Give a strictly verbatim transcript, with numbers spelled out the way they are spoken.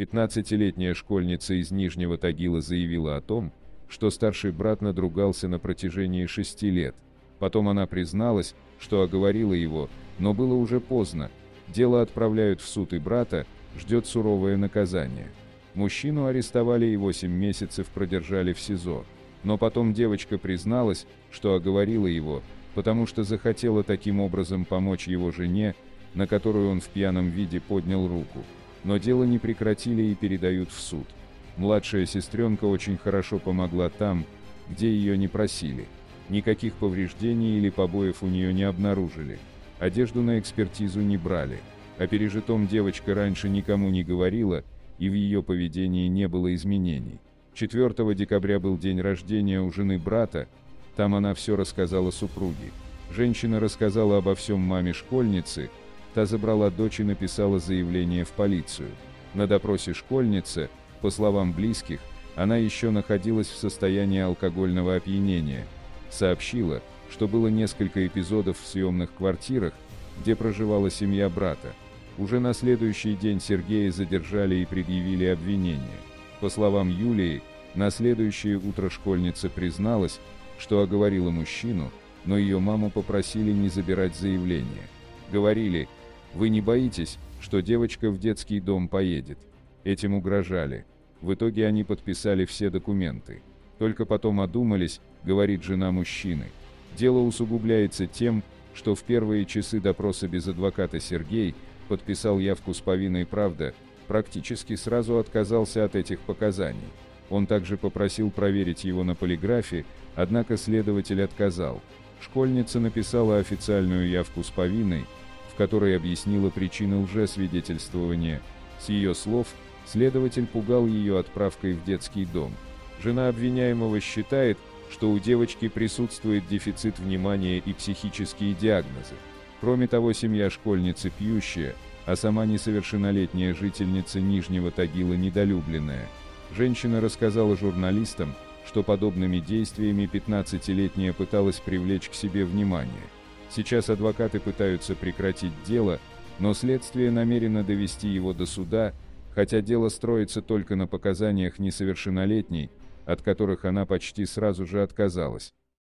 пятнадцатилетняя школьница из Нижнего Тагила заявила о том, что старший брат надругался на протяжении шести лет. Потом она призналась, что оговорила его, но было уже поздно. Дело отправляют в суд, и брата ждет суровое наказание. Мужчину арестовали и восемь месяцев продержали в СИЗО. Но потом девочка призналась, что оговорила его, потому что захотела таким образом помочь его жене, на которую он в пьяном виде поднял руку. Но дело не прекратили и передают в суд. Младшая сестренка очень хорошо помогла там, где ее не просили. Никаких повреждений или побоев у нее не обнаружили. Одежду на экспертизу не брали. О пережитом девочка раньше никому не говорила, и в ее поведении не было изменений. четвёртого декабря был день рождения у жены брата, там она все рассказала супруге. Женщина рассказала обо всем маме школьницы, та забрала дочь и написала заявление в полицию. На допросе школьницы, по словам близких, она еще находилась в состоянии алкогольного опьянения. Сообщила, что было несколько эпизодов в съемных квартирах, где проживала семья брата. Уже на следующий день Сергея задержали и предъявили обвинение. По словам Юлии, на следующее утро школьница призналась, что оговорила мужчину, но ее маму попросили не забирать заявление. Говорили: «Вы не боитесь, что девочка в детский дом поедет?» Этим угрожали. В итоге они подписали все документы. Только потом одумались, говорит жена мужчины. Дело усугубляется тем, что в первые часы допроса без адвоката Сергей подписал явку с повинной, правда, практически сразу отказался от этих показаний. Он также попросил проверить его на полиграфе, однако следователь отказал. Школьница написала официальную явку с повинной, в которой объяснила причины лжесвидетельствования. С ее слов, следователь пугал ее отправкой в детский дом. Жена обвиняемого считает, что у девочки присутствует дефицит внимания и психические диагнозы. Кроме того, семья школьницы пьющая, а сама несовершеннолетняя жительница Нижнего Тагила недолюбленная. Женщина рассказала журналистам, что подобными действиями пятнадцатилетняя пыталась привлечь к себе внимание. Сейчас адвокаты пытаются прекратить дело, но следствие намерено довести его до суда, хотя дело строится только на показаниях несовершеннолетней, от которых она почти сразу же отказалась.